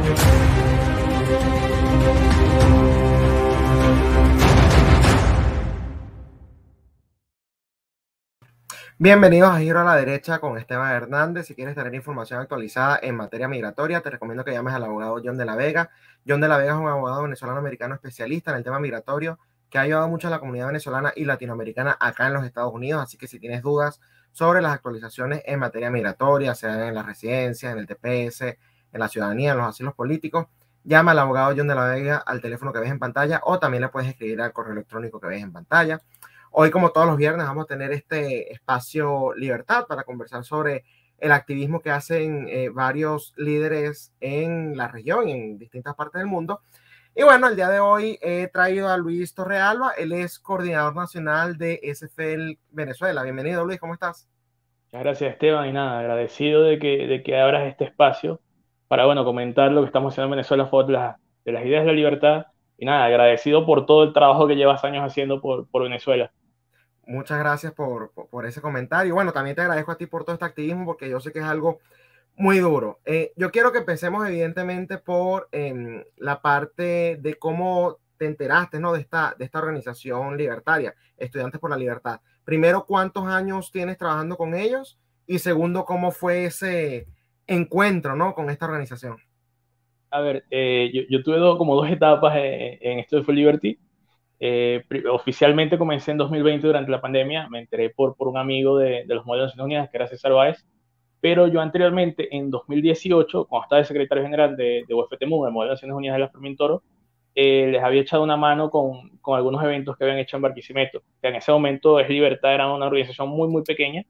Bienvenidos a Giro a la Derecha con Esteban Hernández. Si quieres tener información actualizada en materia migratoria, te recomiendo que llames al abogado John de la Vega. John de la Vega es un abogado venezolano-americano especialista en el tema migratorio que ha ayudado mucho a la comunidad venezolana y latinoamericana acá en los Estados Unidos. Así que si tienes dudas sobre las actualizaciones en materia migratoria, sea en las residencias, en el TPS, en la ciudadanía, en los asilos políticos, llama al abogado John de la Vega al teléfono que ves en pantalla o también le puedes escribir al correo electrónico que ves en pantalla. Hoy, como todos los viernes, vamos a tener este espacio Libertad para conversar sobre el activismo que hacen varios líderes en la región y en distintas partes del mundo. Y bueno, el día de hoy he traído a Luis Torrealba. Él es coordinador nacional de SFL Venezuela. Bienvenido, Luis, ¿cómo estás? Muchas gracias, Esteban, y nada, agradecido de que abras este espacio para, bueno, comentar lo que estamos haciendo en Venezuela a favor de las ideas de la libertad, y nada, agradecido por todo el trabajo que llevas años haciendo por Venezuela. Muchas gracias por ese comentario. Bueno, también te agradezco a ti por todo este activismo porque yo sé que es algo muy duro. Yo quiero que empecemos evidentemente por la parte de cómo te enteraste, ¿no? de esta organización libertaria, Estudiantes por la Libertad. Primero, ¿cuántos años tienes trabajando con ellos? Y segundo, ¿cómo fue ese encuentro, ¿no? con esta organización? A ver, yo tuve como dos etapas en esto de Liberty. Oficialmente comencé en 2020 durante la pandemia, me enteré por un amigo de los Modelos de Naciones Unidas, que era César Báez, pero yo anteriormente, en 2018, cuando estaba de secretario general de UFTMU, de Modelos de Naciones Unidas de la Fermín Toro, les había echado una mano con algunos eventos que habían hecho en Barquisimeto. Que en ese momento Es Libertad era una organización muy, muy pequeña,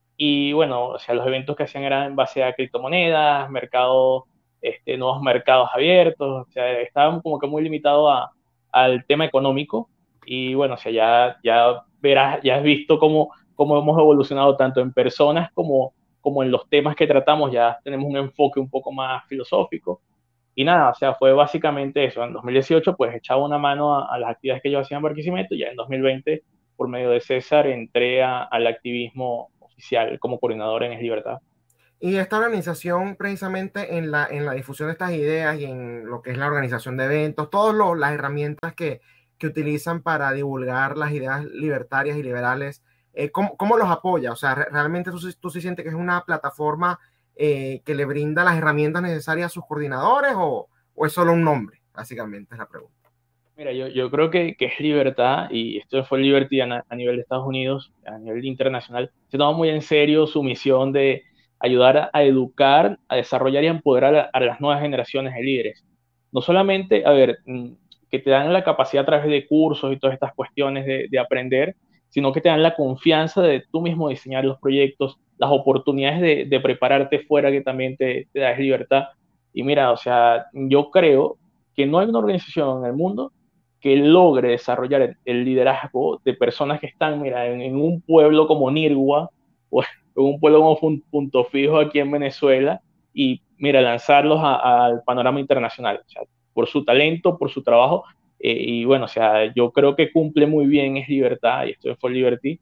y bueno, o sea, los eventos que hacían eran en base a criptomonedas, mercados, nuevos mercados abiertos, o sea, estaban como que muy limitados al tema económico. Y bueno, o sea, ya verás, ya has visto cómo hemos evolucionado tanto en personas como en los temas que tratamos. Ya tenemos un enfoque un poco más filosófico. Y nada, o sea, fue básicamente eso. En 2018, pues echaba una mano a las actividades que yo hacía en Barquisimeto. Ya en 2020, por medio de César, entré al activismo oficial como coordinador en Es Libertad. Y esta organización, precisamente en la difusión de estas ideas y en lo que es la organización de eventos, todas las herramientas que utilizan para divulgar las ideas libertarias y liberales, ¿cómo los apoya? O sea, ¿realmente tú sí sientes que es una plataforma que le brinda las herramientas necesarias a sus coordinadores o es solo un nombre? Básicamente es la pregunta. Mira, yo creo que Es Libertad, y esto fue Liberty a nivel de Estados Unidos, a nivel internacional, se toma muy en serio su misión de ayudar a educar, a desarrollar y a empoderar a las nuevas generaciones de líderes. No solamente, a ver, que te dan la capacidad a través de cursos y todas estas cuestiones de aprender, sino que te dan la confianza de tú mismo diseñar los proyectos, las oportunidades de prepararte fuera, que también te da Es Libertad. Y mira, o sea, yo creo que no hay una organización en el mundo que logre desarrollar el liderazgo de personas que están, mira, en un pueblo como Nirgua, o en un pueblo como Punto Fijo aquí en Venezuela, y mira, lanzarlos al panorama internacional, o sea, por su talento, por su trabajo. Y bueno, o sea, yo creo que cumple muy bien Es Libertad, y esto fue Liberty,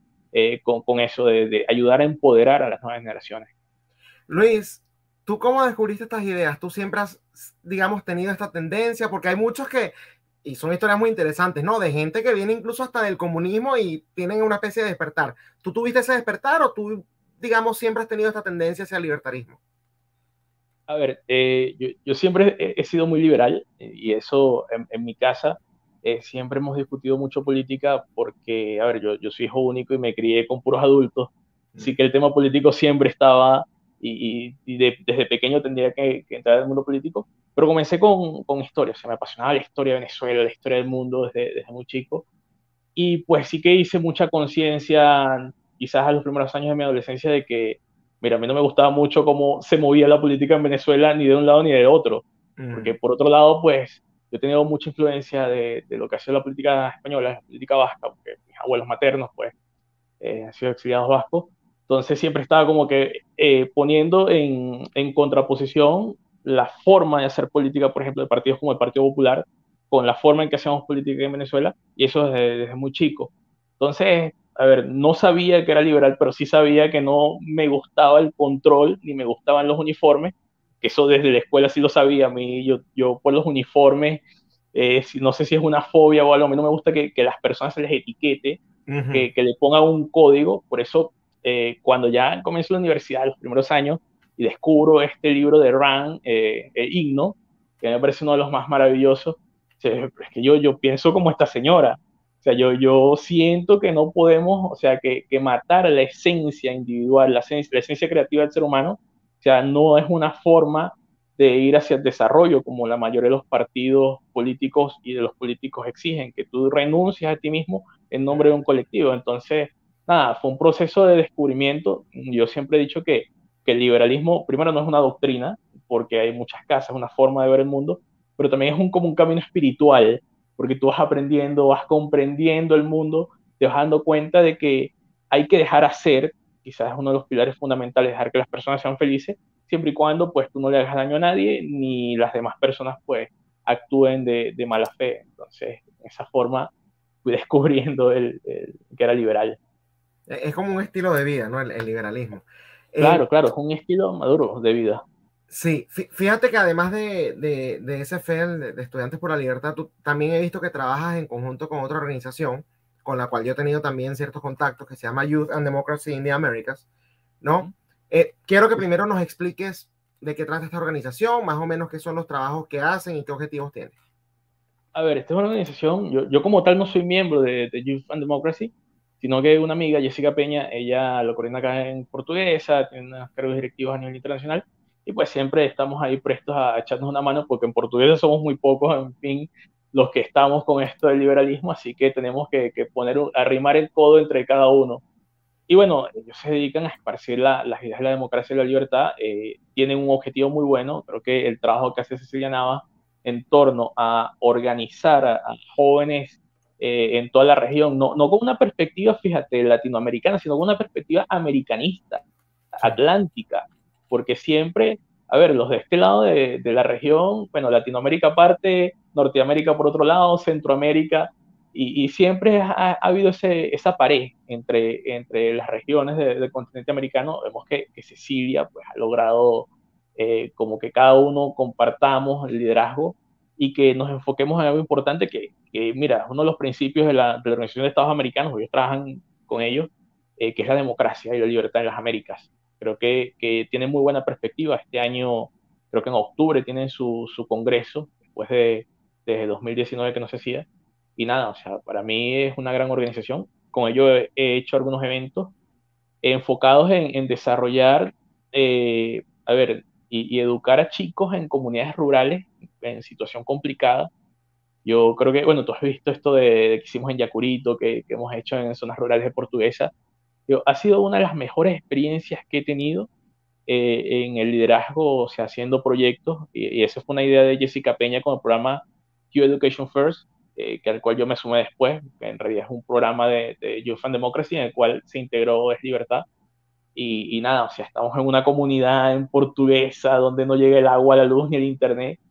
con eso de ayudar a empoderar a las nuevas generaciones. Luis, ¿tú cómo descubriste estas ideas? ¿Tú siempre has, digamos, tenido esta tendencia? Porque hay muchos y son historias muy interesantes, ¿no? De gente que viene incluso hasta del comunismo y tienen una especie de despertar. ¿Tú tuviste ese despertar o tú, digamos, siempre has tenido esta tendencia hacia el libertarismo? A ver, yo siempre he sido muy liberal, y eso en mi casa siempre hemos discutido mucho política porque, a ver, yo soy hijo único y me crié con puros adultos, así que el tema político siempre estaba, desde pequeño tendría que entrar en el mundo político, pero comencé con historia. O sea, me apasionaba la historia de Venezuela, la historia del mundo desde muy chico, y pues sí que hice mucha conciencia, quizás a los primeros años de mi adolescencia, de que, mira, a mí no me gustaba mucho cómo se movía la política en Venezuela, ni de un lado ni del otro. Porque por otro lado, pues yo he tenido mucha influencia de lo que ha sido la política española, la política vasca, porque mis abuelos maternos, pues, han sido exiliados vascos. Entonces siempre estaba como que poniendo en contraposición la forma de hacer política, por ejemplo, de partidos como el Partido Popular, con la forma en que hacemos política en Venezuela, y eso desde muy chico. Entonces, a ver, no sabía que era liberal, pero sí sabía que no me gustaba el control, ni me gustaban los uniformes, que eso desde la escuela sí lo sabía. A mí, yo por los uniformes, no sé si es una fobia o algo, a mí no me gusta que las personas se les etiquete, Ujú. que le pongan un código. Por eso, cuando ya comencé la universidad, los primeros años, y descubro este libro de Rand, el Himno, que me parece uno de los más maravillosos, es que yo pienso como esta señora. O sea, yo siento que no podemos, o sea, que matar la esencia individual, la esencia creativa del ser humano, o sea, no es una forma de ir hacia el desarrollo como la mayoría de los partidos políticos y de los políticos exigen, que tú renuncias a ti mismo en nombre de un colectivo. Entonces, nada, fue un proceso de descubrimiento. Yo siempre he dicho que el liberalismo, primero, no es una doctrina, porque hay muchas casas, una forma de ver el mundo, pero también es como un camino espiritual, porque tú vas aprendiendo, vas comprendiendo el mundo, te vas dando cuenta de que hay que dejar hacer, quizás es uno de los pilares fundamentales, dejar que las personas sean felices, siempre y cuando pues tú no le hagas daño a nadie, ni las demás personas pues actúen de mala fe. Entonces, de esa forma fui descubriendo que era liberal. Es como un estilo de vida, ¿no? El liberalismo. Eh, Claro, claro, es un estilo maduro de vida. sí, fíjate que además de ese FEL, de Estudiantes por la Libertad, tú también he visto que trabajas en conjunto con otra organización con la cual yo he tenido también ciertos contactos que se llama Youth and Democracy in the Americas, ¿no? Ujú. Quiero que primero nos expliques de qué trata esta organización, más o menos qué son los trabajos que hacen y qué objetivos tienen. A ver, esta es una organización, yo como tal no soy miembro de Youth and Democracy, sino que una amiga, Jessica Peña, ella lo coordina acá en Portuguesa, tiene unos cargos directivos a nivel internacional, y pues siempre estamos ahí prestos a echarnos una mano, porque en Portuguesa somos muy pocos, en fin, los que estamos con esto del liberalismo, así que tenemos que poner, arrimar el codo entre cada uno. Y bueno, ellos se dedican a esparcir las ideas de la democracia y la libertad. Tienen un objetivo muy bueno. Creo que el trabajo que hace Cecilia Nava en torno a organizar a jóvenes en toda la región, no con una perspectiva, fíjate, latinoamericana, sino con una perspectiva americanista, Sí. atlántica, porque siempre, a ver, los de este lado de la región, bueno, Latinoamérica aparte, Norteamérica por otro lado, Centroamérica, y siempre ha habido esa pared entre las regiones del continente americano. Vemos que Cecilia pues, ha logrado como que cada uno compartamos el liderazgo y que nos enfoquemos en algo importante mira, uno de los principios de la Organización de Estados Americanos, ellos trabajan con ellos, que es la democracia y la libertad en las Américas. Creo que tienen muy buena perspectiva. Este año, creo que en octubre tienen su congreso, después de 2019 que no se hacía. Y nada, o sea, para mí es una gran organización. Con ello he hecho algunos eventos enfocados en desarrollar, a ver, y educar a chicos en comunidades rurales en situación complicada. Yo creo que, bueno, tú has visto esto de que hicimos en Yacurito, que hemos hecho en zonas rurales de Portuguesa. Ha sido una de las mejores experiencias que he tenido en el liderazgo, o sea, haciendo proyectos, y esa fue una idea de Jessica Peña con el programa Q Education First, que al cual yo me sumé después, que en realidad es un programa de Youth and Democracy en el cual se integró Es Libertad, y nada, o sea, estamos en una comunidad en portuguesa donde no llega el agua, la luz ni el internet,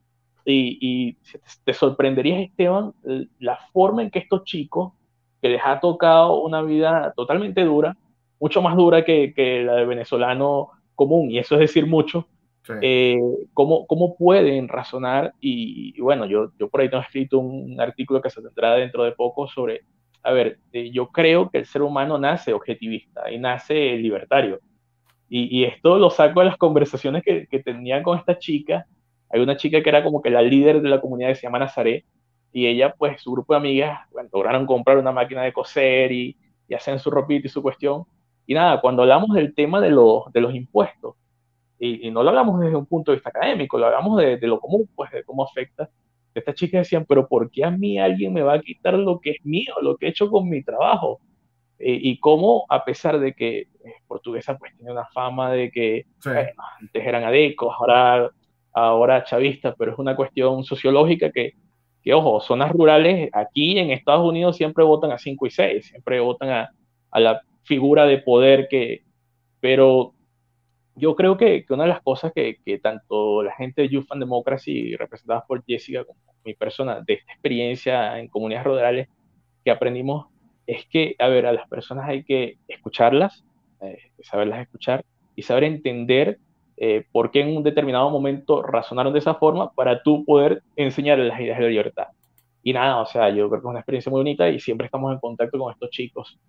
y te sorprenderías, Esteban, la forma en que estos chicos, que les ha tocado una vida totalmente dura, mucho más dura que la del venezolano común, y eso es decir mucho, Sí. eh, cómo pueden razonar. Y bueno, yo por ahí tengo escrito un artículo que se tendrá dentro de poco sobre, a ver, yo creo que el ser humano nace objetivista y nace libertario. Y esto lo saco de las conversaciones que tenían con esta chica. Hay una chica que era como que la líder de la comunidad que se llama Nazaret, y ella, pues, su grupo de amigas, bueno, lograron comprar una máquina de coser y hacen su ropita y su cuestión. Y nada, cuando hablamos del tema de los impuestos, y no lo hablamos desde un punto de vista académico, lo hablamos de lo común, pues, de cómo afecta. Estas chicas decían, pero ¿por qué a mí alguien me va a quitar lo que es mío, lo que he hecho con mi trabajo? Y cómo, a pesar de que Portuguesa pues tiene una fama de que, Sí. bueno, antes eran adecos, ahora chavistas, pero es una cuestión sociológica que, ojo, zonas rurales aquí en Estados Unidos siempre votan a 5 y 6, siempre votan a la figura de poder pero yo creo que una de las cosas que tanto la gente de Youth and Democracy, representadas por Jessica, como mi persona, de esta experiencia en comunidades rurales, que aprendimos es que, a ver, a las personas hay que escucharlas, saberlas escuchar y saber entender. por qué en un determinado momento razonaron de esa forma para tú poder enseñarles las ideas de la libertad. Y nada, o sea, yo creo que es una experiencia muy bonita y siempre estamos en contacto con estos chicos.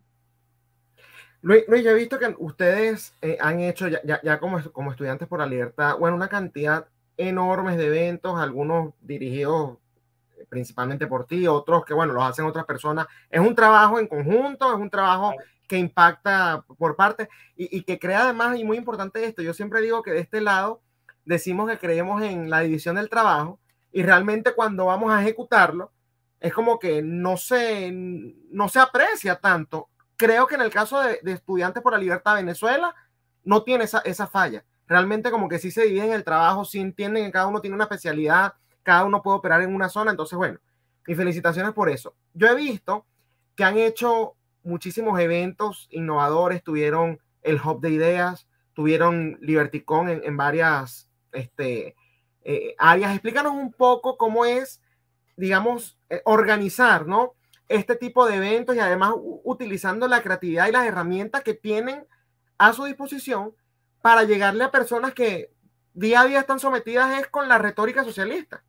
Luis, yo he visto que ustedes han hecho ya como estudiantes por la libertad, bueno, una cantidad enormes de eventos, algunos dirigidos principalmente por ti, otros que, bueno, los hacen otras personas. Es un trabajo en conjunto, es un trabajo que impacta por parte y que crea además, y muy importante esto, yo siempre digo que de este lado decimos que creemos en la división del trabajo y realmente cuando vamos a ejecutarlo, es como que no se aprecia tanto. Creo que en el caso de Estudiantes por la Libertad Venezuela, no tiene esa falla. Realmente como que sí se dividen el trabajo, sí entienden que cada uno tiene una especialidad, cada uno puede operar en una zona, entonces bueno, mis felicitaciones por eso. Yo he visto que han hecho muchísimos eventos innovadores, tuvieron el Hub de Ideas, tuvieron LibertyCon en varias áreas. Explícanos un poco cómo es, digamos, organizar, ¿no? Este tipo de eventos y además utilizando la creatividad y las herramientas que tienen a su disposición para llegarle a personas que día a día están sometidas es con la retórica socialista.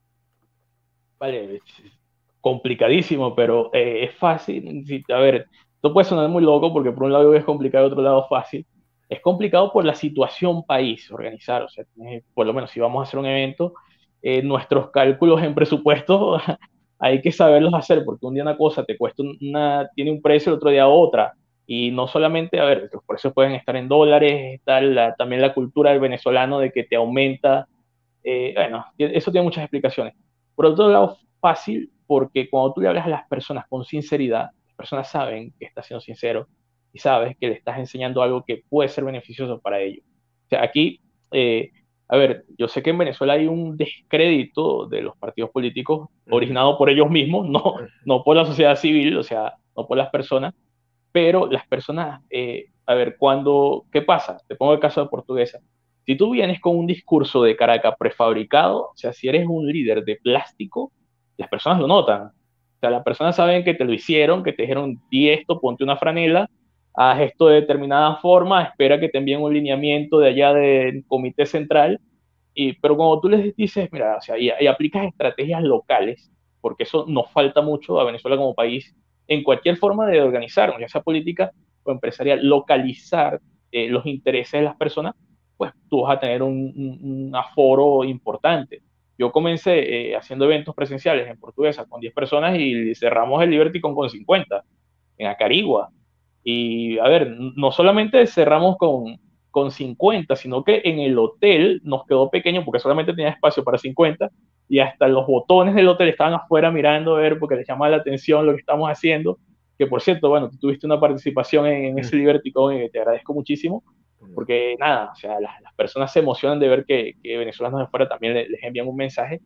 Vale, es complicadísimo, pero es fácil. A ver, esto puede sonar muy loco porque por un lado es complicado y por otro lado fácil. Es complicado por la situación país organizar, o sea, por lo menos si vamos a hacer un evento, nuestros cálculos en presupuesto hay que saberlos hacer porque un día una cosa te cuesta tiene un precio, el otro día otra. Y no solamente, a ver, los precios pueden estar en dólares, está también la cultura del venezolano de que te aumenta. Bueno, eso tiene muchas explicaciones. Por otro lado, fácil, porque cuando tú le hablas a las personas con sinceridad, las personas saben que estás siendo sincero y sabes que le estás enseñando algo que puede ser beneficioso para ellos. O sea, aquí, eh, a ver, yo sé que en Venezuela hay un descrédito de los partidos políticos originado por ellos mismos, no por la sociedad civil, o sea, no por las personas, pero las personas, a ver, ¿qué pasa? Te pongo el caso de Portuguesa. Si tú vienes con un discurso de Caracas prefabricado, o sea, si eres un líder de plástico, las personas lo notan. O sea, las personas saben que te lo hicieron, que te dijeron, di esto, ponte una franela, haz esto de determinada forma, espera que te envíen un lineamiento de allá del comité central. Pero cuando tú les dices, mira, o sea, y aplicas estrategias locales, porque eso nos falta mucho a Venezuela como país, en cualquier forma de organizarnos, ya sea política o empresarial, localizar los intereses de las personas, pues tú vas a tener un aforo importante. Yo comencé haciendo eventos presenciales en Portuguesa con 10 personas y cerramos el Liberty con 50 en Acarigua. Y a ver, no solamente cerramos con 50, sino que en el hotel nos quedó pequeño porque solamente tenía espacio para 50 y hasta los botones del hotel estaban afuera mirando a ver porque les llamaba la atención lo que estamos haciendo. Que por cierto, bueno, tú tuviste una participación en ese Liberticon y te agradezco muchísimo porque nada, o sea, las personas se emocionan de ver que venezolanos de fuera también les envían un mensaje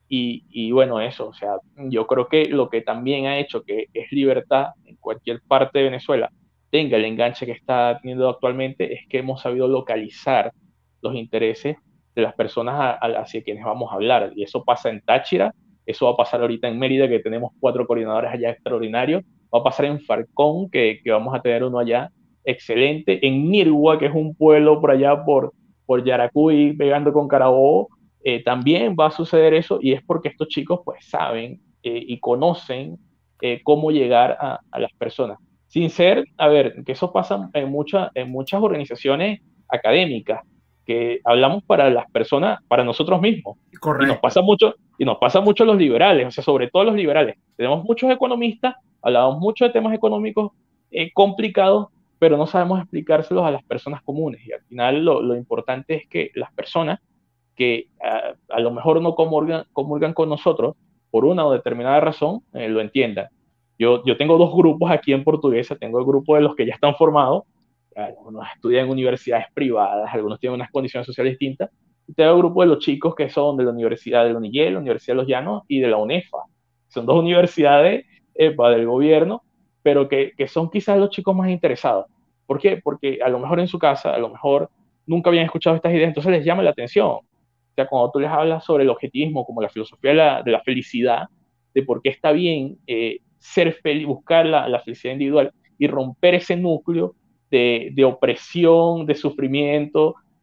y bueno, eso, o sea, yo creo que lo que también ha hecho que es libertad en cualquier parte de Venezuela tenga el enganche que está teniendo actualmente es que hemos sabido localizar los intereses de las personas hacia quienes vamos a hablar. Y eso pasa en Táchira, eso va a pasar ahorita en Mérida, que tenemos 4 coordinadores allá extraordinarios, va a pasar en Farcón, que vamos a tener uno allá excelente, en Nirgua, que es un pueblo por allá por Yaracuy, pegando con Carabobo, también va a suceder eso y es porque estos chicos pues saben y conocen cómo llegar a las personas. Sin ser, a ver, que eso pasa en muchas organizaciones académicas, que hablamos para las personas, para nosotros mismos. Correcto. Y nos pasa mucho a los liberales, o sea, sobre todo a los liberales. Tenemos muchos economistas, hablamos mucho de temas económicos complicados, pero no sabemos explicárselos a las personas comunes. Y al final lo importante es que las personas que a lo mejor no comulgan con nosotros por una o determinada razón, lo entiendan. Yo tengo 2 grupos aquí en Portuguesa, tengo el grupo de los que ya están formados, algunos estudian en universidades privadas, algunos tienen unas condiciones sociales distintas, y tengo el grupo de los chicos que son de la Universidad de Uniguel, la Universidad de Los Llanos y de la UNEFA. Son 2 universidades del gobierno, pero que son quizás los chicos más interesados. ¿Por qué? Porque a lo mejor en su casa, a lo mejor nunca habían escuchado estas ideas, entonces les llama la atención. O sea, cuando tú les hablas sobre el objetivismo, como la filosofía de la felicidad, de por qué está bien ser feliz, buscar la felicidad individual y romper ese núcleo de opresión, de sufrimiento,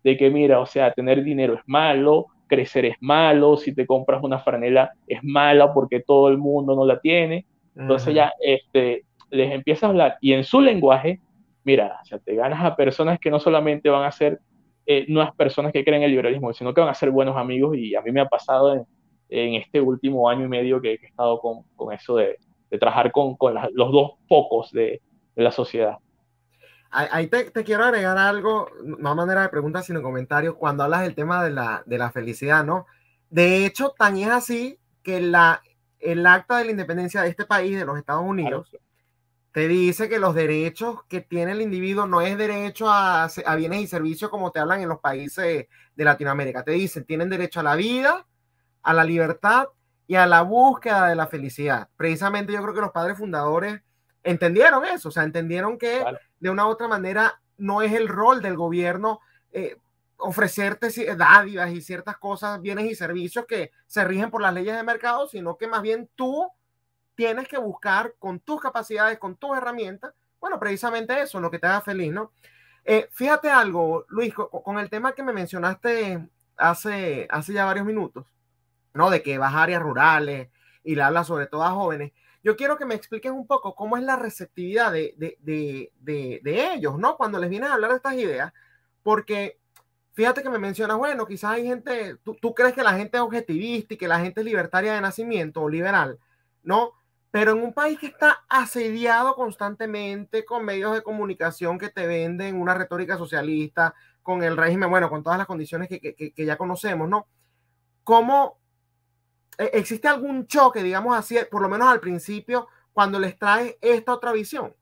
de que mira, o sea, tener dinero es malo, crecer es malo, si te compras una franela es mala porque todo el mundo no la tiene. Entonces Ujú. ya les empieza a hablar y en su lenguaje, mira, o sea, te ganas a personas que no solamente van a ser nuevas personas que creen en el liberalismo, sino que van a ser buenos amigos y a mí me ha pasado en este último año y medio que he estado con eso de trabajar con los dos focos de la sociedad. Ahí te quiero agregar algo, no a manera de pregunta, sino comentario, cuando hablas del tema de la felicidad, ¿no? De hecho, tan es así que el acta de la independencia de este país, de los Estados Claro, Unidos, te dice que los derechos que tiene el individuo no es derecho a bienes y servicios como te hablan en los países de Latinoamérica. Te dicen, tienen derecho a la vida, a la libertad y a la búsqueda de la felicidad. Precisamente yo creo que los padres fundadores entendieron eso, o sea, entendieron que claro. de una u otra manera no es el rol del gobierno ofrecerte dádivas y ciertas cosas, bienes y servicios que se rigen por las leyes de mercado, sino que más bien tú tienes que buscar con tus capacidades, con tus herramientas, bueno, precisamente eso, lo que te haga feliz, ¿no? Fíjate algo, Luis, con el tema que me mencionaste hace ya varios minutos, ¿no? De que vas a áreas rurales y le hablas sobre todo a jóvenes. Yo quiero que me expliques un poco cómo es la receptividad de ellos, ¿no? Cuando les vienes a hablar de estas ideas, porque fíjate que me mencionas, bueno, quizás hay gente, tú crees que la gente es objetivista y que la gente es libertaria de nacimiento o liberal, ¿no? Pero en un país que está asediado constantemente con medios de comunicación que te venden una retórica socialista, con el régimen, bueno, con todas las condiciones que ya conocemos, ¿no? ¿Cómo existe algún choque, digamos así, por lo menos al principio, cuando les trae esta otra visión?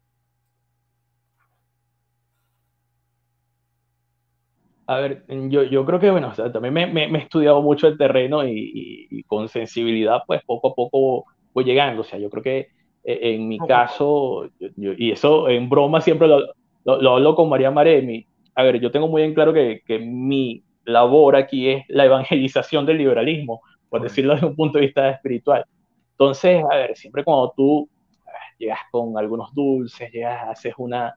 A ver, yo creo que, bueno, o sea, también me he estudiado mucho el terreno y con sensibilidad, pues poco a poco voy llegando. O sea, yo creo que en mi Poco a poco. caso, y eso en broma siempre lo hablo con María Maremi. A ver, yo tengo muy en claro que mi labor aquí es la evangelización del liberalismo, por Correcto. decirlo desde un punto de vista espiritual. Entonces, a ver, siempre cuando tú llegas con algunos dulces, llegas, haces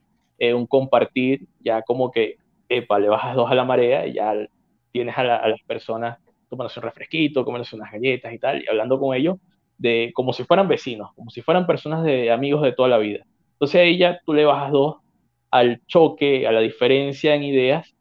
un compartir, ya como que le bajas dos a la marea y ya tienes a las personas tomándose un refresquito, comiéndose unas galletas y tal, y hablando con ellos de como si fueran vecinos, como si fueran personas de amigos de toda la vida. Entonces ahí ya tú le bajas dos al choque, a la diferencia en ideas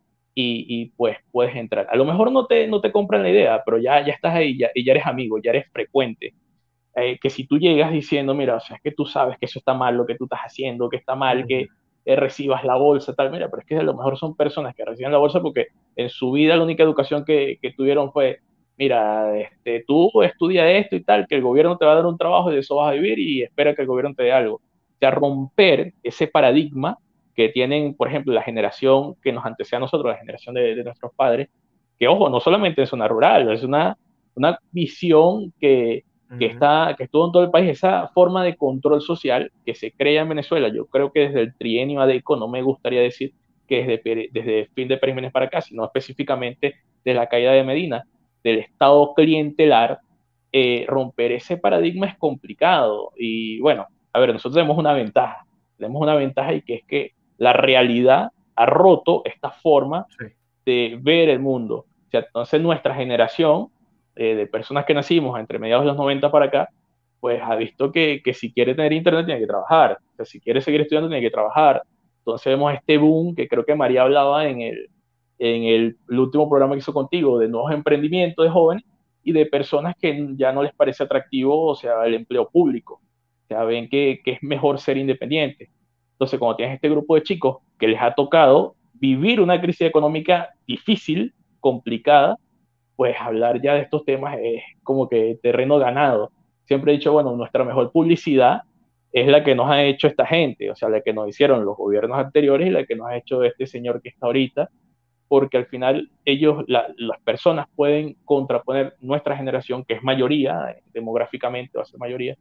y pues puedes entrar. A lo mejor no te compran la idea, pero ya estás ahí y ya eres amigo, ya eres frecuente. Que si tú llegas diciendo, mira, o sea, es que tú sabes que eso está mal lo que tú estás haciendo, que está mal Ujú. que recibas la bolsa, tal, mira, pero es que a lo mejor son personas que reciben la bolsa porque en su vida la única educación que tuvieron fue, mira, tú estudia esto y tal, que el gobierno te va a dar un trabajo y de eso vas a vivir y espera que el gobierno te dé algo. O sea, romper ese paradigma que tienen, por ejemplo, la generación que nos antecede a nosotros, la generación de nuestros padres, que ojo, no solamente en zona rural, es una visión Ujú. que estuvo en todo el país, esa forma de control social que se crea en Venezuela, yo creo que desde el trienio ADECO, no me gustaría decir que desde el fin de Pérez Jiménez para acá, sino específicamente de la caída de Medina, del Estado clientelar, romper ese paradigma es complicado. Y bueno, a ver, nosotros tenemos una ventaja y que es que la realidad ha roto esta forma Sí. de ver el mundo. O sea, entonces nuestra generación de personas que nacimos entre mediados de los 90 para acá, pues ha visto que si quiere tener internet tiene que trabajar, o sea, si quiere seguir estudiando tiene que trabajar. Entonces vemos este boom que creo que María hablaba el último programa que hizo contigo, de nuevos emprendimientos de jóvenes y de personas que ya no les parece atractivo, o sea, el empleo público. O sea, ven que es mejor ser independiente. Entonces, cuando tienes este grupo de chicos que les ha tocado vivir una crisis económica difícil, complicada, pues hablar ya de estos temas es como que terreno ganado. Siempre he dicho, bueno, nuestra mejor publicidad es la que nos ha hecho esta gente, o sea, la que nos hicieron los gobiernos anteriores y la que nos ha hecho este señor que está ahorita, porque al final las personas pueden contraponer nuestra generación, que es mayoría, demográficamente va a ser mayoría,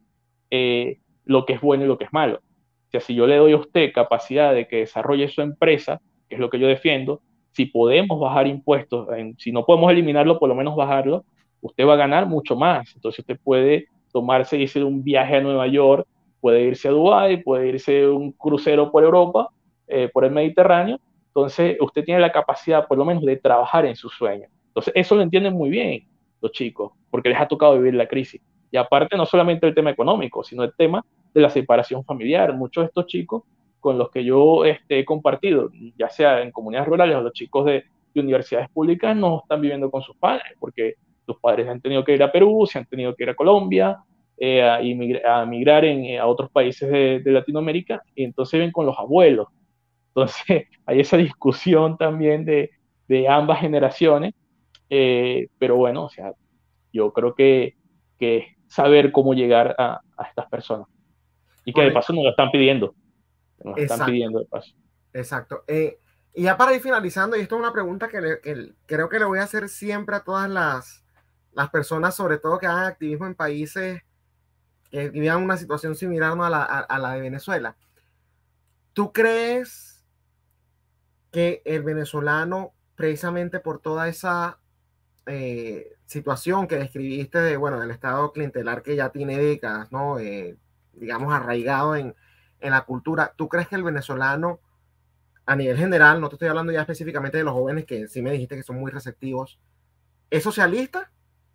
lo que es bueno y lo que es malo. O sea, si yo le doy a usted capacidad de que desarrolle su empresa, que es lo que yo defiendo, si podemos bajar impuestos, si no podemos eliminarlo, por lo menos bajarlo, usted va a ganar mucho más. Entonces usted puede tomarse y hacer un viaje a Nueva York, puede irse a Dubái, puede irse un crucero por Europa, por el Mediterráneo. entonces usted tiene la capacidad por lo menos de trabajar en su sueño. Entonces eso lo entienden muy bien los chicos, porque les ha tocado vivir la crisis. Y aparte no solamente el tema económico, sino el tema de la separación familiar. Muchos de estos chicos con los que yo he compartido, ya sea en comunidades rurales o los chicos de universidades públicas, no están viviendo con sus padres, porque sus padres han tenido que ir a Perú, se han tenido que ir a Colombia, a migrar a otros países de Latinoamérica, y entonces viven con los abuelos. Entonces hay esa discusión también de ambas generaciones, pero bueno, o sea, yo creo que saber cómo llegar a estas personas. Y que de paso nos lo están pidiendo. Nos están Exacto, pidiendo de paso. exacto. Y ya para ir finalizando, y esto es una pregunta que creo que le voy a hacer siempre a todas las personas, sobre todo que hagan activismo en países que vivan una situación similar, ¿no?, a la de Venezuela. ¿Tú crees que el venezolano, precisamente por toda esa situación que describiste de, bueno, del estado clientelar que ya tiene décadas, ¿no?, digamos, arraigado en la cultura, ¿tú crees que el venezolano, a nivel general, no te estoy hablando ya específicamente de los jóvenes que sí me dijiste que son muy receptivos, es socialista?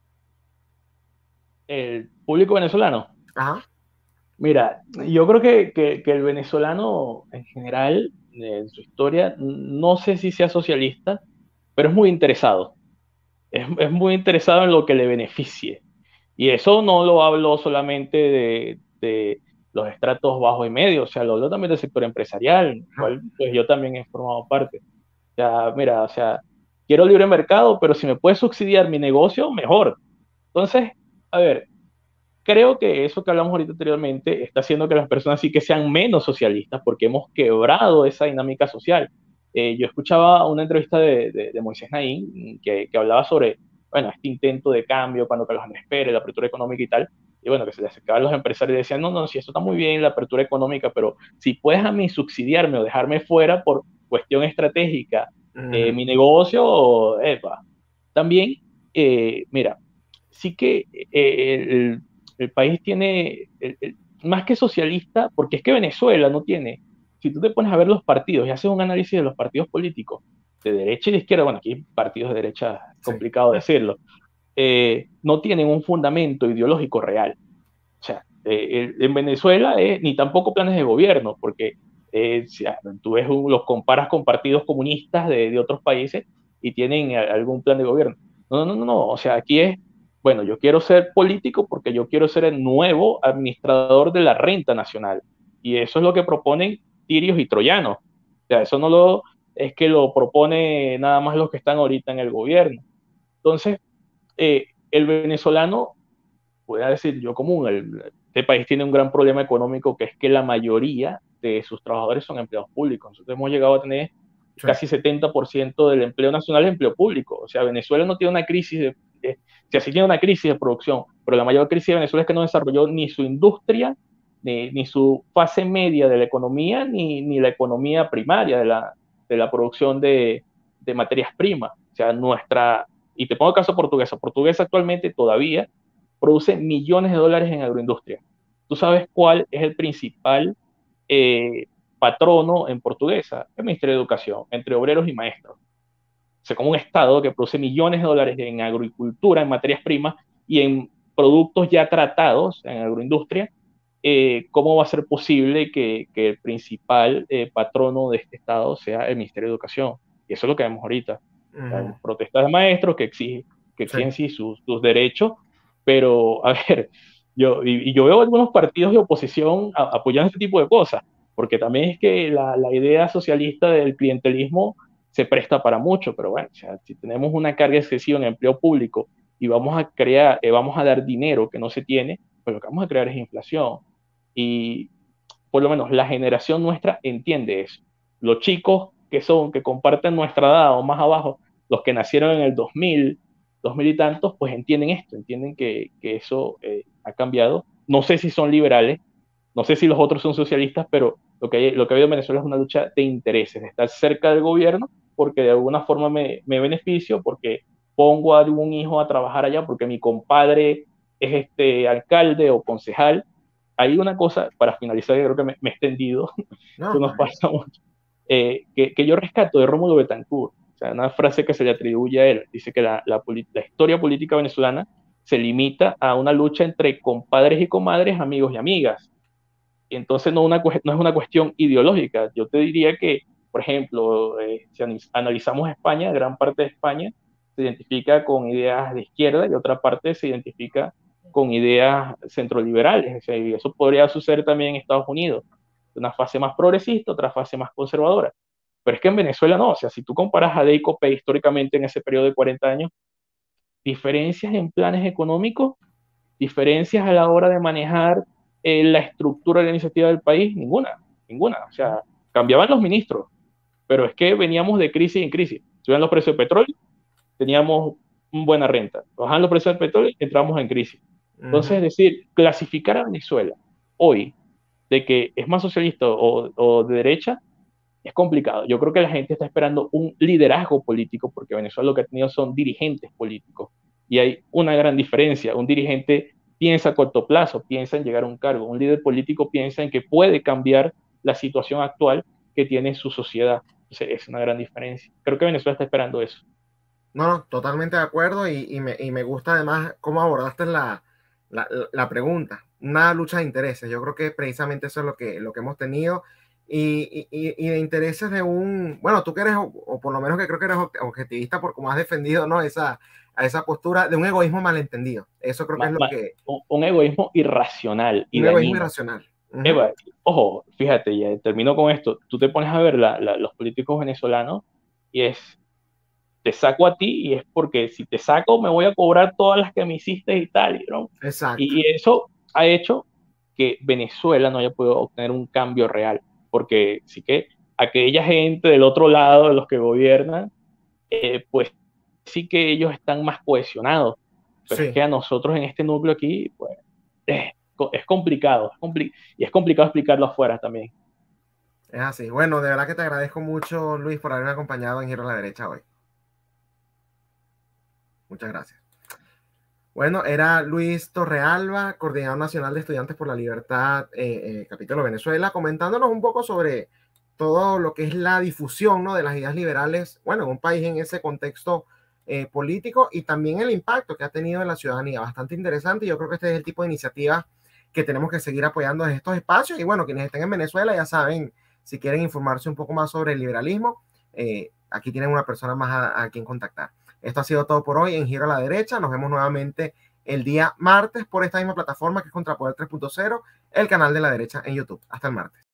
El público venezolano. Ajá. Mira, yo creo que el venezolano en general, en su historia, no sé si sea socialista, pero es muy interesado. Es muy interesado en lo que le beneficie. Y eso no lo hablo solamente de los estratos bajos y medios, o sea, lo hablo también del sector empresarial, cual pues yo también he formado parte. O sea, mira, o sea, quiero libre mercado, pero si me puedes subsidiar mi negocio, mejor. Entonces, a ver, creo que eso que hablamos ahorita anteriormente está haciendo que las personas sí que sean menos socialistas porque hemos quebrado esa dinámica social. Yo escuchaba una entrevista de Moisés Naín que hablaba sobre, bueno, este intento de cambio cuando Carlos Andrés Pérez, la apertura económica y tal, y bueno, que se le acercaban los empresarios y decían, no, no, si esto está muy bien, la apertura económica, pero si puedes a mí subsidiarme o dejarme fuera por cuestión estratégica, mi negocio, epa. También, mira, sí que el país tiene, más que socialista, porque es que Venezuela no tiene, si tú te pones a ver los partidos y haces un análisis de los partidos políticos, de derecha y de izquierda, bueno, aquí partidos de derecha, Sí. complicado decirlo, no tienen un fundamento ideológico real. O sea, en Venezuela ni tampoco planes de gobierno, porque si tú ves, los comparas con partidos comunistas de otros países y tienen algún plan de gobierno. No, no, no, no. O sea, aquí es, bueno, yo quiero ser político porque yo quiero ser el nuevo administrador de la renta nacional. Y eso es lo que proponen tirios y troyanos. O sea, eso no lo es que lo propone nada más los que están ahorita en el gobierno. Entonces, el venezolano, voy a decir yo común, este país tiene un gran problema económico que es que la mayoría de sus trabajadores son empleados públicos. Nosotros hemos llegado a tener Sí. casi 70% del empleo nacional es empleo público. O sea, Venezuela no tiene una crisis si así tiene una crisis de producción, pero la mayor crisis de Venezuela es que no desarrolló ni su industria, ni su fase media de la economía, ni la economía primaria de la producción de materias primas. O sea, y te pongo el caso portuguesa. Portuguesa actualmente todavía produce millones de dólares en agroindustria. ¿Tú sabes cuál es el principal patrono en Portuguesa? El Ministerio de Educación, entre obreros y maestros. O sea, como un Estado que produce millones de dólares en agricultura, en materias primas y en productos ya tratados en agroindustria, ¿cómo va a ser posible que el principal patrono de este Estado sea el Ministerio de Educación? Y eso es lo que vemos ahorita. Hay protestas de maestros que Sí. exigen sí sus derechos, pero a ver, yo veo algunos partidos de oposición apoyando este tipo de cosas, porque también es que la idea socialista del clientelismo se presta para mucho, pero bueno, o sea, si tenemos una carga excesiva en empleo público y vamos a dar dinero que no se tiene, pues lo que vamos a crear es inflación. Y por lo menos la generación nuestra entiende eso. Los chicos que comparten nuestra edad o más abajo, los que nacieron en el 2000 y tantos, pues entienden esto, entienden que eso ha cambiado. No sé si son liberales, no sé si los otros son socialistas, pero lo que ha habido en Venezuela es una lucha de intereses, de estar cerca del gobierno, porque de alguna forma me beneficio, porque pongo a algún hijo a trabajar allá, porque mi compadre es alcalde o concejal. Hay una cosa, para finalizar, yo creo que me he extendido, No, eso está nos bien. pasa mucho. que yo rescato de Rómulo Betancourt, o sea, una frase que se le atribuye a él, dice que la historia política venezolana se limita a una lucha entre compadres y comadres, amigos y amigas. Y entonces no es una cuestión ideológica. Yo te diría que, por ejemplo, si analizamos España, gran parte de España se identifica con ideas de izquierda y otra parte se identifica con ideas centroliberales. O sea, y eso podría suceder también en Estados Unidos. Una fase más progresista, otra fase más conservadora. Pero es que en Venezuela no. O sea, si tú comparas a DEICOPE históricamente en ese periodo de 40 años, diferencias en planes económicos, diferencias a la hora de manejar la estructura de la iniciativa del país, ninguna. O sea, cambiaban los ministros, pero es que veníamos de crisis en crisis. Subían los precios del petróleo, teníamos una buena renta. Bajaban los precios del petróleo, entramos en crisis. Entonces, es decir, clasificar a Venezuela hoy de que es más socialista o de derecha es complicado. Yo creo que la gente está esperando un liderazgo político, porque Venezuela lo que ha tenido son dirigentes políticos. Y hay una gran diferencia. Un dirigente piensa a corto plazo, piensa en llegar a un cargo. Un líder político piensa en que puede cambiar la situación actual que tiene su sociedad. Entonces, es una gran diferencia. Creo que Venezuela está esperando eso. No, no, totalmente de acuerdo y me gusta además cómo abordaste la pregunta, una lucha de intereses. Yo creo que precisamente eso es lo que hemos tenido y de intereses de bueno, tú que eres, o por lo menos que creo que eres objetivista por cómo has defendido, ¿no? A esa postura de un egoísmo malentendido. Eso creo que es lo que... Un egoísmo irracional y Un egoísmo dañino. irracional. Eva, ojo, fíjate, ya termino con esto. Tú te pones a ver los políticos venezolanos y te saco a ti y es porque si te saco me voy a cobrar todas las que me hiciste y tal, ¿no? Exacto. Y eso ha hecho que Venezuela no haya podido obtener un cambio real, porque sí que aquella gente del otro lado de los que gobiernan, pues sí que ellos están más cohesionados, pero es Sí, que a nosotros en este núcleo aquí, pues es complicado, y es complicado explicarlo afuera también. es así. Bueno, de verdad que te agradezco mucho, Luis, por haberme acompañado en Giro a la Derecha hoy. Muchas gracias. Bueno, era Luis Torrealba, Coordinador Nacional de Estudiantes por la Libertad, capítulo Venezuela, comentándonos un poco sobre todo lo que es la difusión, ¿no?, de las ideas liberales, bueno, en un país en ese contexto político y también el impacto que ha tenido en la ciudadanía. Bastante interesante y yo creo que este es el tipo de iniciativas que tenemos que seguir apoyando en estos espacios. Y bueno, quienes estén en Venezuela ya saben, si quieren informarse un poco más sobre el liberalismo, aquí tienen una persona más a quien contactar. Esto ha sido todo por hoy en Giro a la Derecha. Nos vemos nuevamente el día martes por esta misma plataforma que es Contrapoder 3.0, el canal de la derecha en YouTube. Hasta el martes.